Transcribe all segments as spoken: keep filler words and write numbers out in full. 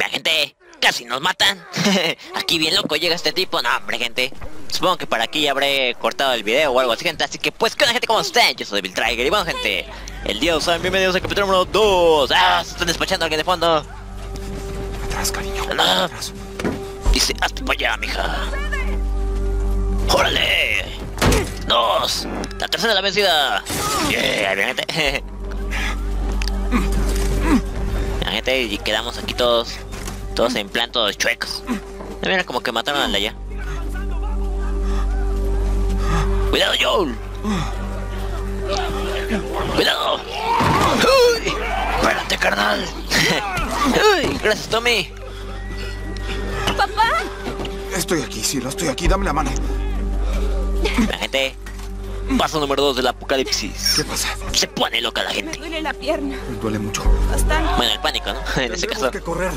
Vean, gente, casi nos matan. Aquí bien loco llega este tipo. No, hombre, gente. Supongo que para aquí ya habré cortado el video o algo así, gente. Así que pues, ¿qué onda, gente? ¿Cómo están? Yo soy Devil Trigger y bueno, gente, el día de hoy, ¿saben? Bienvenidos al capítulo número dos. Ah, se están despachando a alguien de fondo. Atrás, cariño. No. Atrás. Dice, hazte para allá, mija. ¡Órale! Dos. La tercera la vencida. Yeah, bien, gente. Bien, gente, y quedamos aquí todos. Todos en plan, todos chuecos. Mira, como que mataron al de allá. ¡Cuidado, Joel! ¡Cuidado! ¡Uy! ¡Espérate, carnal! ¡Uy! ¡Gracias, Tommy! ¡Papá! Estoy aquí, cielo, estoy aquí, dame la mano. La gente... Paso número dos del apocalipsis. ¿Qué pasa? Se pone loca la Me gente. duele la pierna. Me duele mucho. Bastante. Bueno, el pánico, ¿no? En ese Tendremos caso. que correr.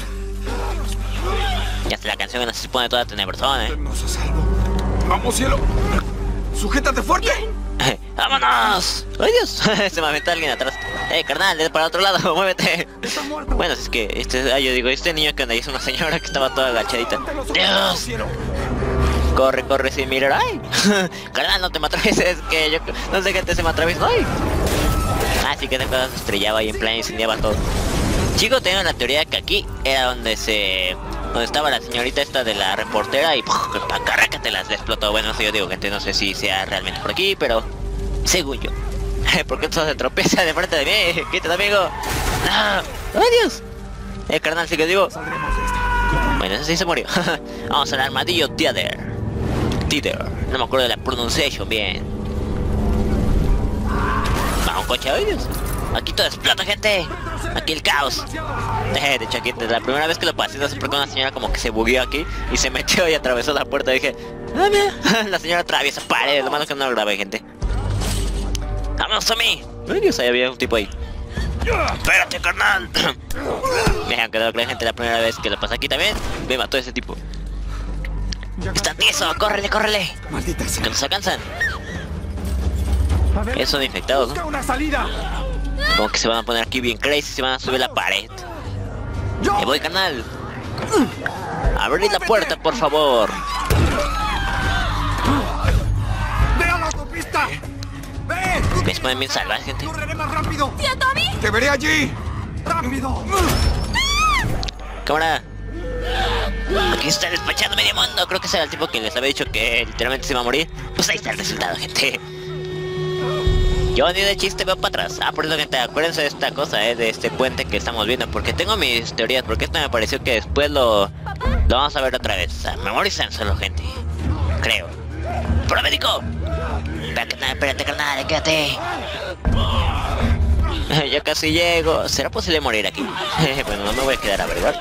Ya hasta la canción se pone toda tenebrosa, ¿eh? Tennos a salvo. ¡Vamos, cielo! ¡Sujétate fuerte! ¡Vámonos! ¡Ay, Dios! Se me aventó alguien atrás. ¡Eh, carnal! ¡Vete para el otro lado! ¡Muévete! ¡Está muerto! Bueno, si es que este... Ah, yo digo, este niño que anda ahí es una señora que estaba toda agachadita. ¡Dios! ¡Cielo! Corre, corre sin mirar. ¡Ay! Carnal, no te me atravieses, que yo no sé qué te se me atraviesa. ¡Ay! Ah, sí que esa cosa se estrellaba ahí en plan incendiaba todo. Chicos, tengo la teoría que aquí era donde se... donde estaba la señorita esta de la reportera y ¡carrácate! Las explotó. Bueno, eso yo digo, gente, no sé si sea realmente por aquí, pero... según yo. ¿Por qué todo se tropieza de frente de mí? Quítate, amigo. ¡No! ¡Ay, Dios! Eh, carnal, sí que digo... Saldremos de esta. Bueno, ese sí se murió. Vamos al armadillo Tether. Tether. No me acuerdo de la pronunciación bien. Va, un coche, ¡ay, Dios! Aquí todo explota, gente. Aquí el caos. Eh, de hecho, aquí la primera vez que lo pasé, no sé por qué una señora como que se bugueó aquí y se metió y atravesó la puerta. Y dije, ah, mira, la señora atraviesa paredes. Lo malo que no lo grabé, gente. ¡Vamos a mí! ¡Ay, Dios! Ahí había un tipo ahí. ¡Espérate, carnal! Me han quedado con la gente la primera vez que lo pasé aquí también. Me mató ese tipo. ¡Está tieso! ¡Córrele, córrele! Maldita sea. Que nos alcanzan. A ver, Esos son infectados, busca ¿no? una salida. Como que se van a poner aquí bien crazy. Se van a subir la pared. ¡Yo! ¡Me voy, carnal! ¡Abrid la puerta, por favor! ¡Ve a la autopista! ¡Ve! Me ponen bien salvajes, gente. ¡Correré más rápido! ¡Tío Tommy! ¡Te veré allí! ¡Rápido! Cámara. Aquí está despachando medio mundo. Creo que ese era el tipo que les había dicho que literalmente se iba a morir. Pues ahí está el resultado, gente. Yo ni de chiste veo para atrás. Ah, por eso, gente, acuérdense de esta cosa, eh, de este puente que estamos viendo. Porque tengo mis teorías. Porque esto me pareció que después lo, lo vamos a ver otra vez. O sea, memorizan solo, gente. Creo. ¡Pero médico! Espérate, carnal, espérate, carnal, quédate. Ya casi llego. ¿Será posible morir aquí? Bueno, no me voy a quedar a averiguar.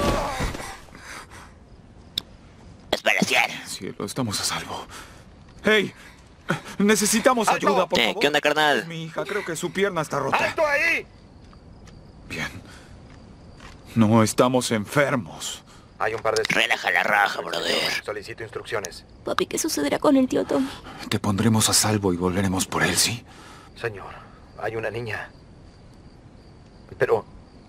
Espera, cielo. Cielo, estamos a salvo. ¡Hey! Necesitamos ayuda, por Eh, favor. ¿qué onda, carnal? Mi hija, creo que su pierna está rota. ¡Alto ahí! Bien. No estamos enfermos. Hay un par de... Relaja la raja, brother. Solicito instrucciones. Papi, ¿qué sucederá con el tío Tommy? Te pondremos a salvo y volveremos por él, ¿sí? Señor, hay una niña. Pero...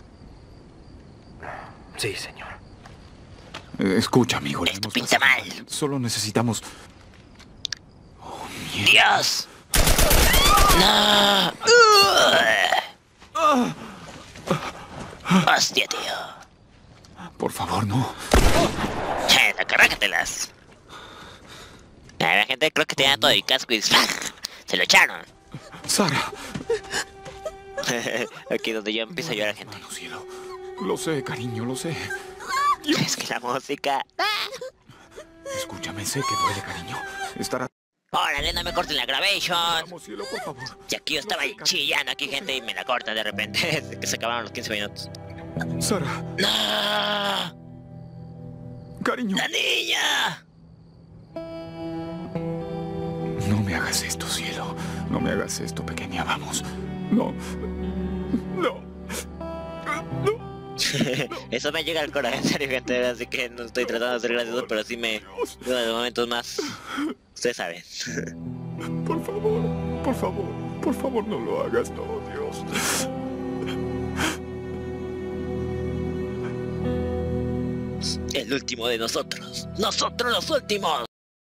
Sí, señor. Eh, Escucha, amigo. le Esto hemos pinta pasado mal. Solo necesitamos... ¡Dios! ¡No! ¡Hostia, tío! Por favor, no. ¡Che, carrácatelas! A ver, gente, creo que tenía todo el casco y... ¡flag! ¡Se lo echaron! Sara. Aquí donde yo empiezo a llorar, gente. Hermano, cielo. Lo sé, cariño, lo sé. Es que la música... Escúchame, sé que duele, cariño. Estará... ¡Órale, no me corten la grabación! Vamos, cielo, por favor. Y aquí yo estaba chillando aquí, gente, y me la corta de repente. Que se acabaron los quince minutos. Sara, ¡No! cariño. ¡La niña! No me hagas esto, cielo. No me hagas esto, pequeña. Vamos. No. No. No. Eso me llega al corazón, en serio, gente. Así que no estoy tratando de ser gracioso, pero sí me... uno de los momentos más... Ustedes saben. Por favor, por favor, por favor, no lo hagas, no, Dios. El último de nosotros. ¡Nosotros los últimos!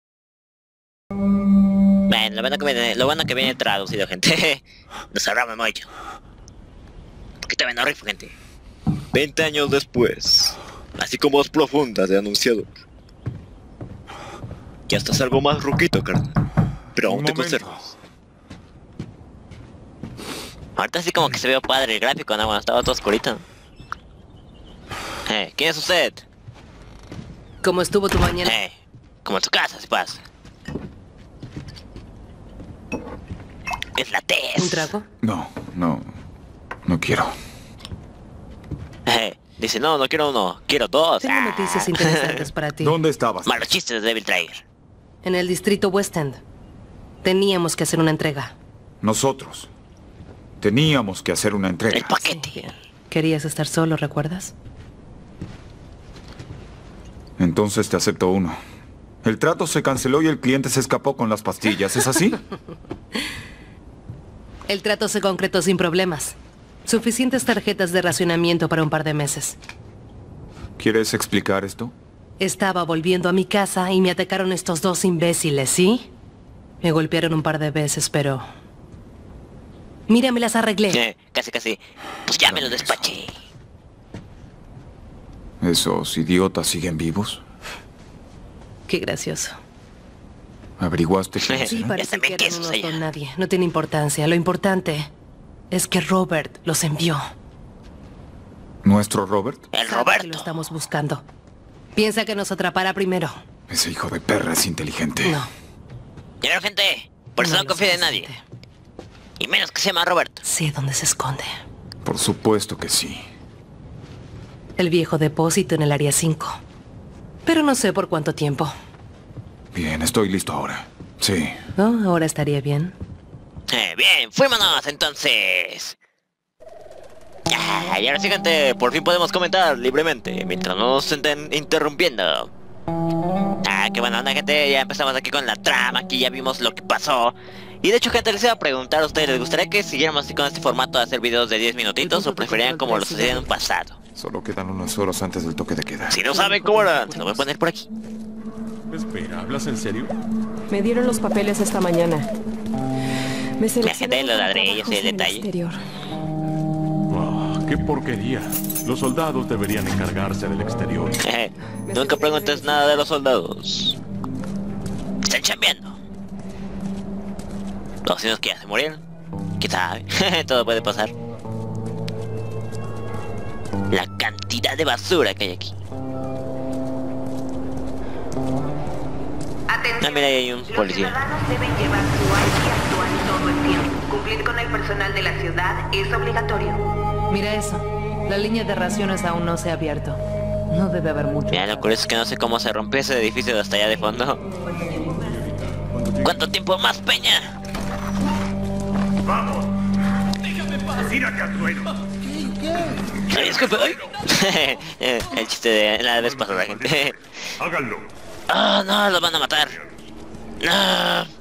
Bueno, lo bueno que viene, lo bueno que viene traducido, gente. Nos ahorramos mucho. Porque también no rifo, gente. veinte años después. Así como voz profunda de anunciador. Ya estás algo más ruquito, carnal. Pero aún Un te momento. conservas. Ahorita sí como que se ve padre el gráfico, ¿no? Cuando estaba todo oscurito. Eh, ¿quién es usted? ¿Cómo estuvo tu mañana? Eh, como en tu casa, si pasa. Es la tez. ¿Un trago? No, no. No quiero. Eh, dice, no, no quiero uno, quiero dos. Tengo Ah. noticias interesantes para ti. ¿Dónde estabas? Malos chistes de Devil Traer. En el distrito West End. Teníamos que hacer una entrega. Nosotros. Teníamos que hacer una El entrega. Sí, paquete. bien. Querías estar solo, ¿recuerdas? Entonces te acepto uno. El trato se canceló y el cliente se escapó con las pastillas, ¿es así? El trato se concretó sin problemas. Suficientes tarjetas de racionamiento para un par de meses. ¿Quieres explicar esto? Estaba volviendo a mi casa y me atacaron estos dos imbéciles, ¿sí? Me golpearon un par de veces, pero... Mira, me las arreglé. Eh, casi, casi. Pues ya me lo despaché. ¿Esos idiotas siguen vivos? Qué gracioso. ¿Averiguaste quiénes Sí, eran? parece también que eran quesos unos allá. don nadie. No tiene importancia. Lo importante es que Robert los envió. ¿Nuestro Robert? El Sabe que Roberto. lo estamos buscando. Piensa que nos atrapará primero. Ese hijo de perra es inteligente. No. Ya veo, gente. Por eso no, lo confío en nadie. suficiente. Y menos que se llama Roberto. Sé dónde se esconde. Por supuesto que sí. El viejo depósito en el área cinco. Pero no sé por cuánto tiempo. Bien, estoy listo ahora. Sí. Oh, ahora estaría bien. Eh, bien, fuímonos entonces. Ah, y ahora sí, gente, por fin podemos comentar libremente mientras no nos estén interrumpiendo. Ah, qué buena onda, gente. Ya empezamos aquí con la trama. Aquí ya vimos lo que pasó. Y de hecho, gente, les iba a preguntar a ustedes, ¿les gustaría que siguiéramos así con este formato de hacer videos de diez minutitos o preferirían como los hacían en un pasado? Solo quedan unas horas antes del toque de queda. Si no saben cómo era, se lo voy a poner por aquí. Espera, ¿hablas en serio? Me dieron los papeles esta mañana. Me gente, seleccionaron lo para ladrillos y el trabajos en el detalle. exterior. Ah, ¡qué porquería! Los soldados deberían encargarse del exterior. Eh, nunca preguntes nada de los soldados. Están chambeando. Los vecinos que ya se murieron. ¿Quién sabe? Todo puede pasar. La cantidad de basura que hay aquí. Atención. Ah, mira, ahí hay un policía. Los ciudadanos deben llevar su I D actual todo el tiempo. Cumplir con el personal de la ciudad es obligatorio. Mira eso. La línea de raciones aún no se ha abierto. No debe haber mucho. Mira, lo curioso es que no sé cómo se rompió ese edificio de hasta allá de fondo. ¿Cuánto tiempo más, Peña? Ay, disculpe, ay. Eh, el chiste de la vez pasada, gente. Háganlo. Ah, no, los van a matar. No.